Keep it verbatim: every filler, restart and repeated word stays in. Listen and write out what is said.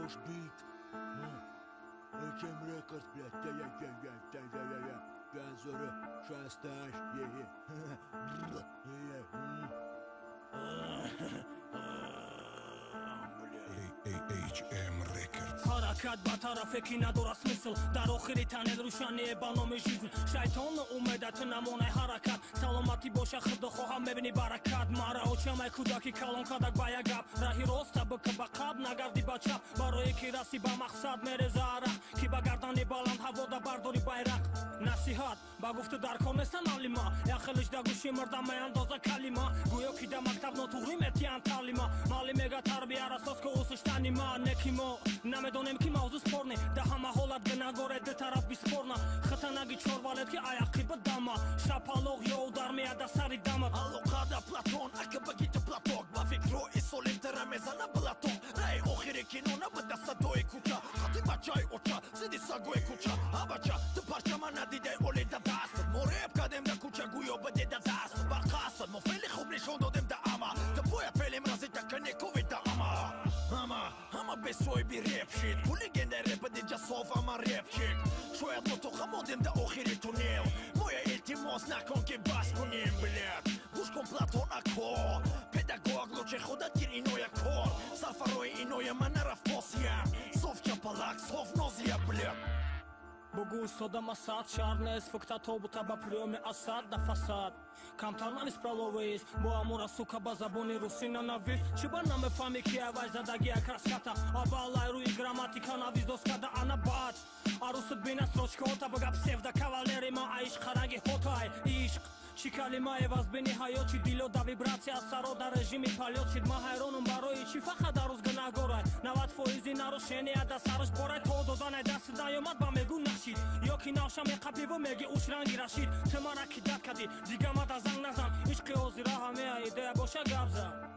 Хорош бит. Эйчэм Records, блядь. Да-я-я-я-я-я-я-я. Жанзоры, шасташ. эйчэм Records. حرکت با طرف کی ندارست مثل در آخری تنل روشنی برنامه ژیزن شیطان اومدت نمونه حرکت سلامتی باشه خدا خواهم میبینی برکت مرا اوچمای کودکی کلان کدک با یک گپ راهی راست بک با قبل نگردی با چپ برای کی رسی با مقصد میرزه عرق کی با گردنی بلند هوادا برداری байрақ نصیحت با گفت در کار نیستن علیما یا خلش در گوشی مردم میاندازه کلمه گویا کی در مکتب ناتوغی میتیان تعلیما مالی میگه تربیه را اساس که اوسشتنی ما نکیمو نمیدونم کی موضوع спорный да ҳама ҳолат гана горед ду тараф биспорна хатанаги чорвалет ки аяқи ба дама шапалоғ ёв дар меяда сари дамат алоқада платон ака багита платок ба фикру исолимтара мезана блатон раи охири кинона ба дастадои куча хати бачаи оча зиди сагои куча абача ту парчама надиде олида даст мореб кадем да куча гӯё ба деда даст барқасад мо феъли хуб нишон додем да ама да бояд феълим разита канекови да ама ама ама бесоиби репшит пули генда репа диҷа соф ама репчик шояд мо то хамодем да охири тунел моя илтимос након ки бас кунем бляд гӯш кун платон акор педагог лучше худат гир иноя кор сафарои иноя ман нарафосиям соф чапалак соф нозия бляд بگو استادم اسد شهر نیست فکتا تابوتا با پریوم اسد دا فساد کمتر نیست پرالویست با امورا سوکا با زبانی روسی ننویس چی بر نمیفهمی که اوای زدگی اکرس کتا اولای روی گراماتیکا نویز دوست کده انا باد عروست بین سروچکا تا بگه پسیفده کاولری ما عشق خرنگی خودهای عشق چی کلمه ایواز بینی حیات چی دیلو دا ویبراتسیا سارو در رژیمی پالیوت چید ما حیرانم برای چی فقط در روز گناهگارای نود فویزی نروشنی ادا سرش باره تو دادن دست نیامد با میگو نشید یا کی ناشم قبلی و میگی اوش رنگی رشید تو مرا کی داد کدی دیگه ما دا زنگ نزن عشق اوزی را همه ایده باشه گبزن